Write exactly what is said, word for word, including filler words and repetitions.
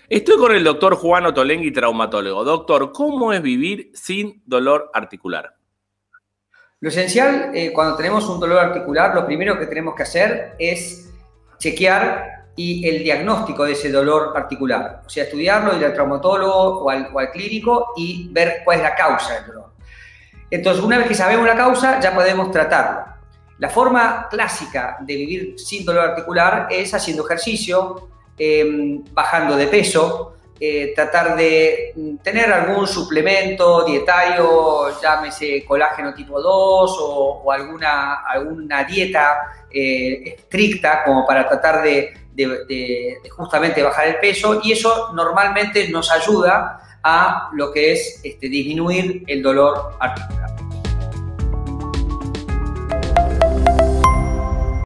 Estoy con el doctor Juan Ottolenghi, traumatólogo. Doctor, ¿cómo es vivir sin dolor articular? Lo esencial, eh, cuando tenemos un dolor articular, lo primero que tenemos que hacer es chequear y el diagnóstico de ese dolor articular. O sea, estudiarlo, ir al traumatólogo o al, o al clínico y ver cuál es la causa del dolor. Entonces, una vez que sabemos la causa, ya podemos tratarlo. La forma clásica de vivir sin dolor articular es haciendo ejercicio, eh, bajando de peso, eh, tratar de tener algún suplemento dietario, llámese colágeno tipo dos o, o alguna, alguna dieta eh, estricta como para tratar de, de, de, de justamente bajar el peso, y eso normalmente nos ayuda a lo que es este, disminuir el dolor articular.